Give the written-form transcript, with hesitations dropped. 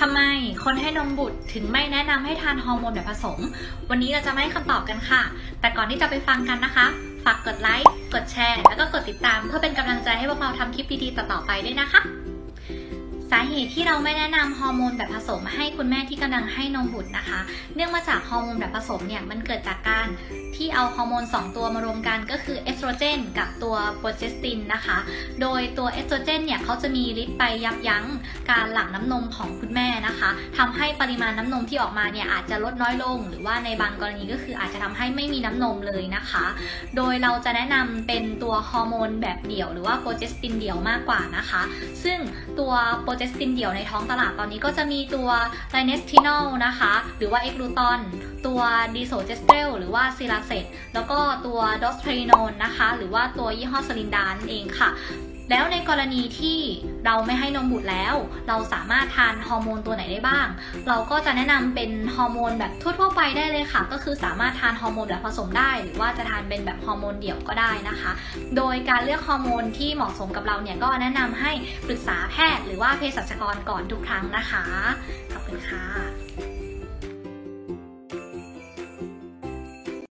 ทำไมคนให้นมบุตรถึงไม่แนะนำให้ทานฮอร์โมนแบบผสมวันนี้เราจะมาให้คำตอบกันค่ะแต่ก่อนที่จะไปฟังกันนะคะฝากกดไลค์กดแชร์แล้วก็กดติดตามเพื่อเป็นกำลังใจให้พวกเราทำคลิปดีๆต่อๆไปด้วยนะคะสาเหตุที่เราไม่แนะนำฮอร์โมนแบบผสมให้คุณแม่ที่กำลังให้นมบุตรนะคะเนื่องมาจากฮอร์โมนแบบผสมเนี่ยมันเกิดจากการที่เอาฮอร์โมน2ตัวมารวมกันก็คือเอสโตรเจนกับตัวโปรเจสตินนะคะโดยตัวเอสโตรเจนเนี่ยเขาจะมีฤทธิ์ไปยับยั้งการหลั่งน้ำนมของคุณแม่นะคะทำให้ปริมาณน้ำนมที่ออกมาเนี่ยอาจจะลดน้อยลงหรือว่าในบางกรณีก็คืออาจจะทำให้ไม่มีน้ำนมเลยนะคะโดยเราจะแนะนำเป็นตัวฮอร์โมนแบบเดี่ยวหรือว่าโปรเจสตินเดี่ยวมากกว่านะคะซึ่งตัวโปรเจสตินเดี่ยวในท้องตลาดตอนนี้ก็จะมีตัวไลเนสทินอลนะคะหรือว่าเอกลูตอนตัวดีโซเจสเตรลหรือว่าซิลาเซตแล้วก็ตัวดอสเทรโนนนะคะหรือว่าตัวยี่ห้อสลินดานั่นเองค่ะแล้วในกรณีที่เราไม่ให้นมบุตรแล้วเราสามารถทานฮอร์โมนตัวไหนได้บ้างเราก็จะแนะนำเป็นฮอร์โมนแบบทั่วๆไปได้เลยค่ะก็คือสามารถทานฮอร์โมนแบบผสมได้หรือว่าจะทานเป็นแบบฮอร์โมนเดี่ยวก็ได้นะคะโดยการเลือกฮอร์โมนที่เหมาะสมกับเราเนี่ยก็แนะนำให้ปรึกษาแพทย์หรือว่าเภสัชกรก่อนทุกครั้งนะคะขอบคุณค่ะ